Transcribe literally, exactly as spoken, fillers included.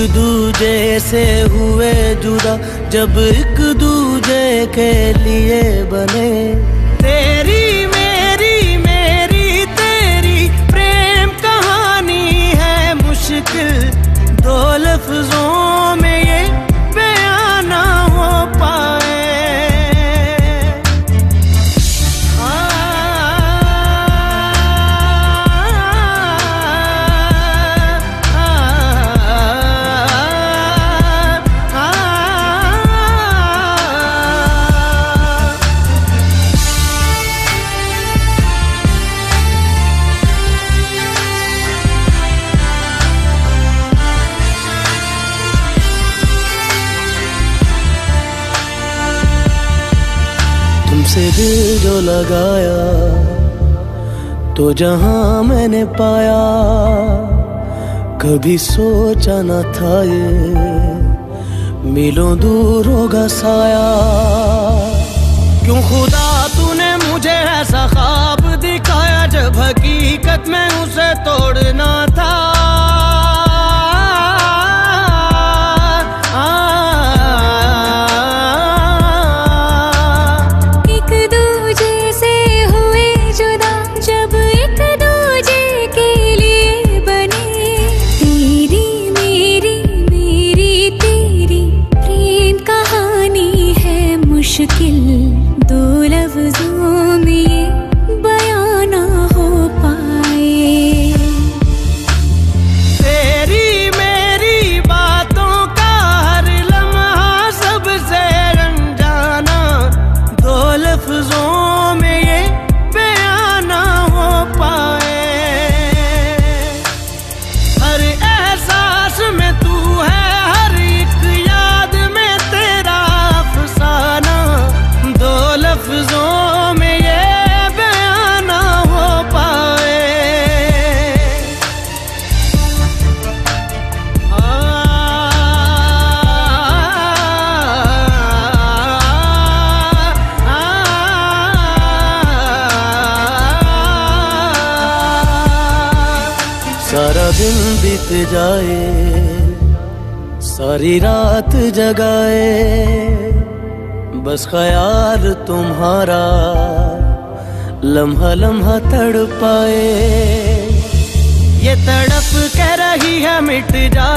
दूजे से हुए जुदा, जब एक दूजे के लिए बने। तेरी मेरी मेरी तेरी प्रेम कहानी है मुश्किल, दो लफ्जों में ये बयां ना हो पाए। तुमसे दिल जो लगाया तो जहां मैंने पाया, कभी सोचा न था ये मीलों दूर होगा साया। क्यों खुदा तूने मुझे ऐसा ख्वाब दिखाया, जब हकीकत में उसे तोड़ना था। मुश्किल दो लफ्जों में ये बयां ना हो पाए। तेरी मेरी बातों का हर लम्हा सबसे अनजाना, दो लफ्जों में ये बयां ना हो पाए। हर एहसास में तू है, हर एक याद में तेरा अफसाना, दो लफ्जों में ये बयां ना हो पाए। आ, आ, सारा दिन बीत जाए, सारी रात जगाए, बस ख्याल तुम्हारा लम्हा लम्हा तड़पाए। ये तड़प कह रही है मिट जाए